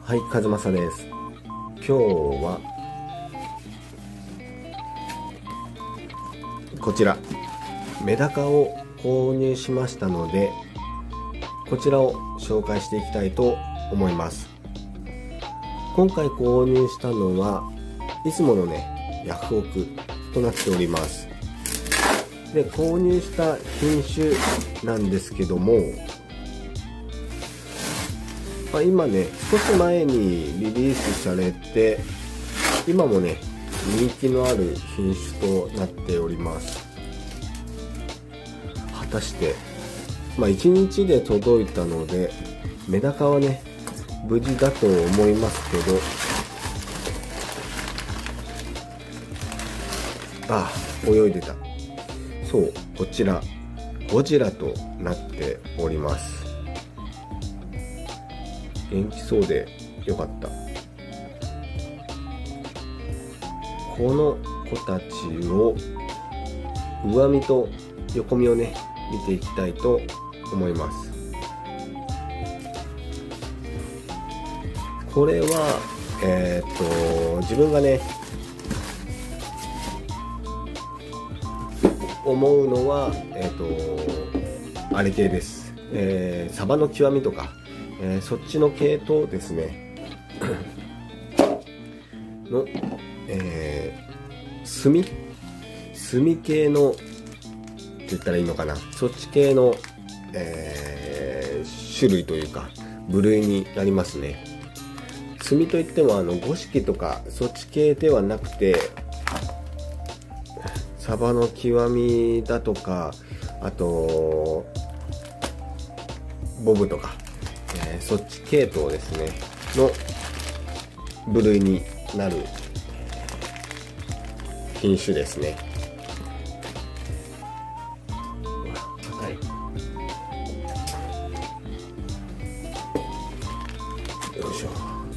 はい、和正です。今日はこちらメダカを購入しましたので、こちらを紹介していきたいと思います。今回購入したのはいつものねヤフオクとなっております。で、購入した品種なんですけども、今ね、少し前にリリースされて、今もね、人気のある品種となっております。果たして、1日で届いたので、メダカはね、無事だと思いますけど、泳いでた。そう、こちら、ゴジラとなっております。元気そうでよかった。この子たちを上身と横身をね見ていきたいと思います。これは自分がね思うのはあれ系です。サバの極みとかそっちの系統ですねの、炭系のって言ったらいいのかな、そっち系の、種類というか部類になりますね。炭といっても五色とかそっち系ではなくて、サバの極みだとか、あとボブとかそっち系統ですねの部類になる品種ですね。硬い。よいしょ。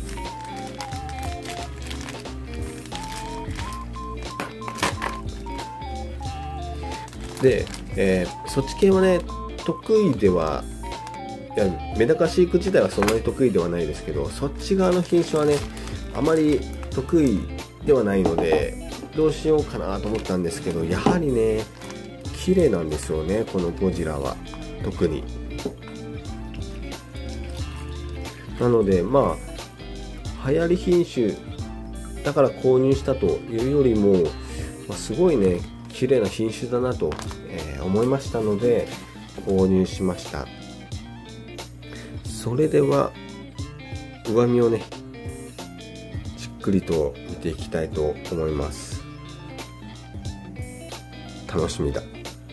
で、そっち系はね得意では、メダカ飼育自体はそんなに得意ではないですけど、そっち側の品種はねあまり得意ではないので、どうしようかなと思ったんですけど、やはりね綺麗なんですよね、このゴジラは特に。なので流行り品種だから購入したというよりも、すごいね綺麗な品種だなと、思いましたので購入しました。それでは上身をねじっくりと見ていきたいと思います。楽しみだ。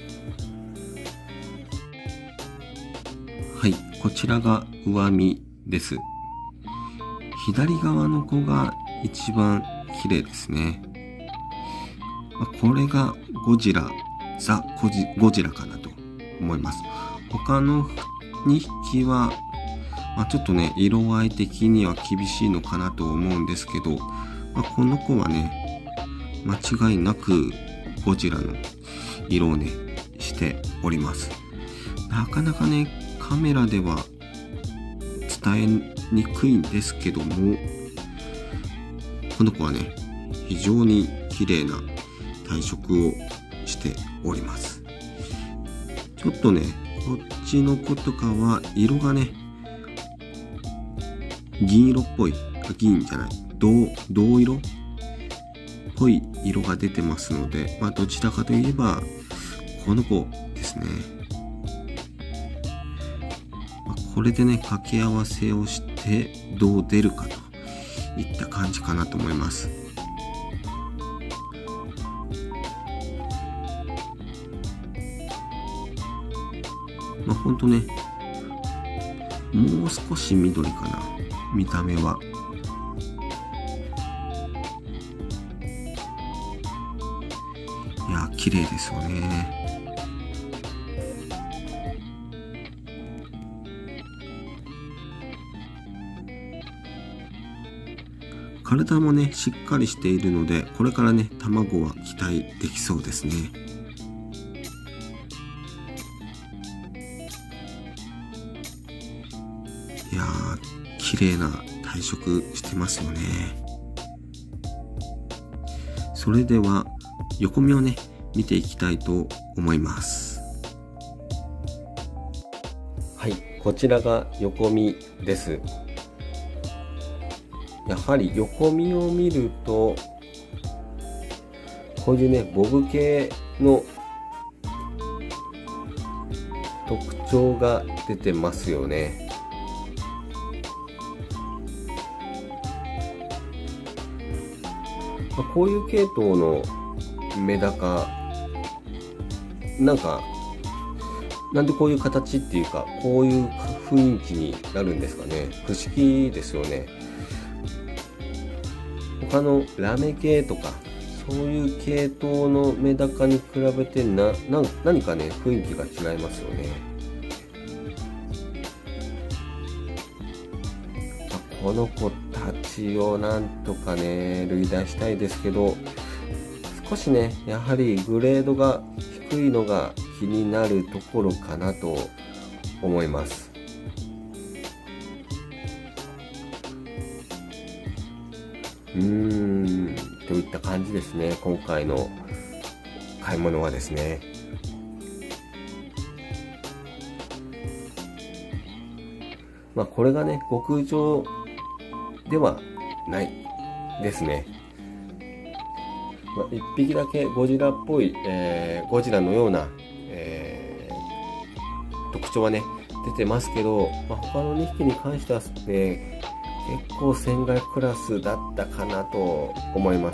はい、こちらが上身です。左側の子が一番綺麗ですね。これがゴジラ、ゴジラかなと思います。他の2匹はちょっとね色合い的には厳しいのかなと思うんですけど、この子はね間違いなくゴジラの色をねしております。なかなかねカメラでは伝えにくいんですけども、この子はね非常に綺麗な体色をしております。ちょっとねこっちの子とかは色がね銀色っぽい、銀じゃない、銅色っぽい色が出てますので、どちらかといえばこの子ですね。これでね掛け合わせをしてどう出るかといった感じかなと思います。ほんとねもう少し緑かな、見た目は。いや綺麗ですよね。体もねしっかりしているので、これからね卵は期待できそうですね。いやー綺麗な体退色してますよね。それでは横身をね、見ていきたいと思います。 はい、こちらが横身です。やはり横身を見ると、こういうね、ボブ系の特徴が出てますよね。こういう系統のメダカ、なんでこういう形っていうか、こういう雰囲気になるんですかね。不思議ですよね。他のラメ系とか、そういう系統のメダカに比べて何かね、雰囲気が違いますよね。この子たちをなんとかね、類題したいですけど、少しね、やはりグレードが低いのが気になるところかなと思います。といった感じですね。今回の買い物はですね。これがね、極上ではないですね。一匹だけゴジラっぽい、ゴジラのような、特徴はね、出てますけど、他の2匹に関してはね、結構船外クラスだったかなと思います。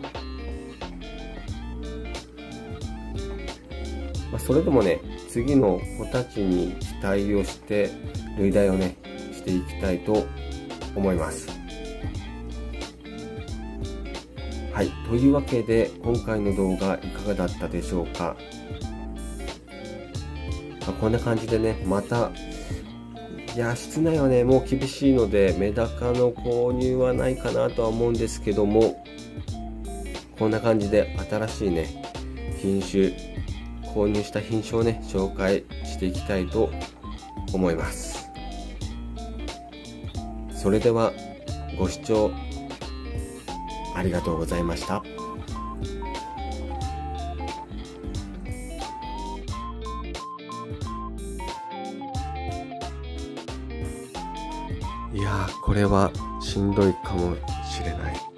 それでもね、次の子たちに期待をして類題をね、していきたいと思います。はい、というわけで今回の動画いかがだったでしょうか。こんな感じでね、また室内はね、もう厳しいのでメダカの購入はないかなとは思うんですけども、こんな感じで新しいね、品種、購入した品種をね、紹介していきたいと思います。それではご視聴ありがとうございました。いやー、これはしんどいかもしれない。